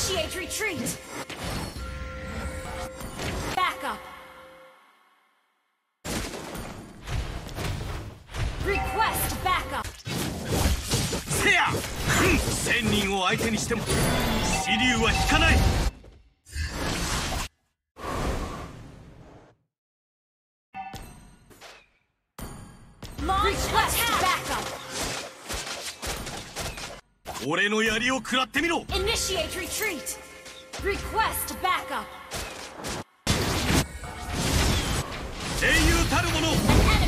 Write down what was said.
Initiate retreat. Backup. Request backup. せや1000人を相手にしても支流は引かない。 Request backup. 俺の槍を食らってみろ。 Initiate retreat. Request backup. 英雄たるもの An